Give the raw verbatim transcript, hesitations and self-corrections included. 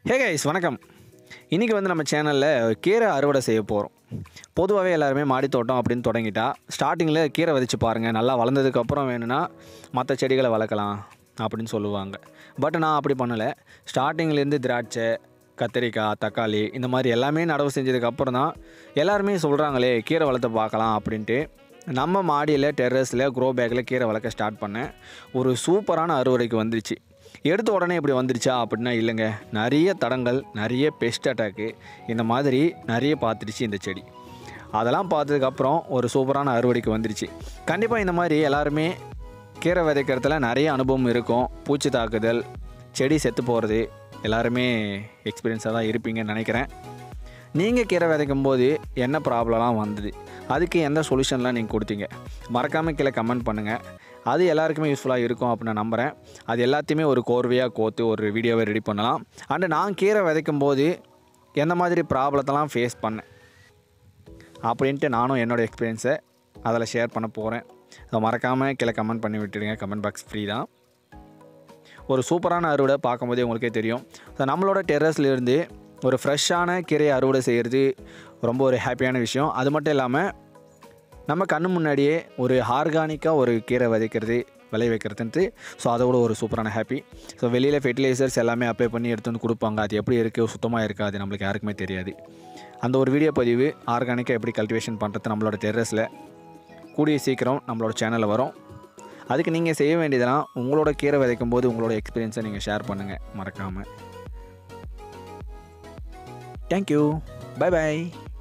Hey guys வணக்கம். இன்றைக்கி வந்து நம்ம சேனலில் கீரை அறுவடை செய்ய போகிறோம். பொதுவாகவே எல்லாருமே மாடி தோட்டம் அப்படின்னு தொடங்கிட்டா ஸ்டார்டிங்கில் கீரை விதைச்சு பாருங்கள், நல்லா வளர்ந்ததுக்கப்புறம் வேணும்னா மற்ற செடிகளை வளர்க்கலாம் அப்படின்னு சொல்லுவாங்க. பட் நான் அப்படி பண்ணலை. ஸ்டார்டிங்லேருந்து திராட்சை, கத்திரிக்காய், தக்காளி இந்த மாதிரி எல்லாமே நடவு செஞ்சதுக்கப்புறம் தான் எல்லாருமே சொல்கிறாங்களே கீரை வளர்த்த பார்க்கலாம் அப்படின்ட்டு நம்ம மாடியில் டெர்ரஸில் க்ரோ பேக்கில் கீரை வளர்க்க ஸ்டார்ட் பண்ணேன். ஒரு சூப்பரான அறுவடைக்கு வந்துருச்சு. எடுத்த உடனே இப்படி வந்துருச்சா அப்படின்னா இல்லைங்க, நிறைய தடங்கள், நிறைய பெஸ்ட் அட்டாக்கு இந்த மாதிரி நிறைய பார்த்துருச்சு இந்த செடி. அதெல்லாம் பார்த்ததுக்கப்புறம் ஒரு சூப்பரான அறுவடைக்கு வந்துருச்சு. கண்டிப்பாக இந்த மாதிரி எல்லாருமே கீரை விதைக்கிறதுல நிறைய அனுபவம் இருக்கும். பூச்சி தாக்குதல், செடி செத்து போகிறது எல்லாருமே எக்ஸ்பீரியன்ஸாக தான் இருப்பீங்கன்னு நினைக்கிறேன். நீங்கள் கீரை விதைக்கும் போது என்ன ப்ராப்ளம்லாம் வந்தது, அதுக்கு எந்த சொல்யூஷன்லாம் நீங்கள் கொடுத்தீங்க, மறக்காமல் கீழே கமெண்ட் பண்ணுங்கள். அது எல்லாருக்குமே யூஸ்ஃபுல்லாக இருக்கும் அப்படின்னு நான் நம்புகிறேன். அது எல்லாத்தையுமே ஒரு கோர்வையாக கோர்த்து ஒரு வீடியோவை ரெடி பண்ணலாம். அண்டு நான் கீரை விதைக்கும் போது எந்த மாதிரி ப்ராப்ளத்தெல்லாம் ஃபேஸ் பண்ணேன் அப்படின்ட்டு நானும் என்னோடய எக்ஸ்பீரியன்ஸை அதில் ஷேர் பண்ண போகிறேன். ஸோ மறக்காமல் கீழே கமெண்ட் பண்ணி விட்டுடுங்க. கமெண்ட் பாக்ஸ் ஃப்ரீ தான். ஒரு சூப்பரான அறுவடை பார்க்கும்போதே உங்களுக்கே தெரியும். ஸோ நம்மளோட டெர்ரஸ்லேருந்து ஒரு ஃப்ரெஷ்ஷான கீரையை அறுவடை செய்கிறது ரொம்ப ஒரு ஹாப்பியான விஷயம். அது மட்டும் இல்லாமல் நம்ம கண்ணு முன்னாடியே ஒரு ஆர்கானிக்காக ஒரு கீரை விதைக்கிறது, விளை வைக்கிறதுன்ட்டு, ஸோ அதோட ஒரு சூப்பரான ஹாப்பி. ஸோ வெளியில் ஃபெர்டிலைசர்ஸ் எல்லாமே அப்ளை பண்ணி எடுத்து வந்து கொடுப்பாங்க. அது எப்படி இருக்குது, சுத்தமாக இருக்கா, அது நம்மளுக்கு யாருக்குமே தெரியாது. அந்த ஒரு வீடியோ பதிவு ஆர்கானிக்காக எப்படி கல்டிவேஷன் பண்ணுறது நம்மளோட டெர்ரஸில் கூடிய சீக்கிரம் நம்மளோட சேனலில் வரும். அதுக்கு நீங்கள் செய்ய வேண்டியதெல்லாம் உங்களோட கீரை விதைக்கும் போது உங்களோட எக்ஸ்பீரியன்ஸை நீங்கள் ஷேர் பண்ணுங்கள் மறக்காமல். தேங்க்யூ. பை பாய்.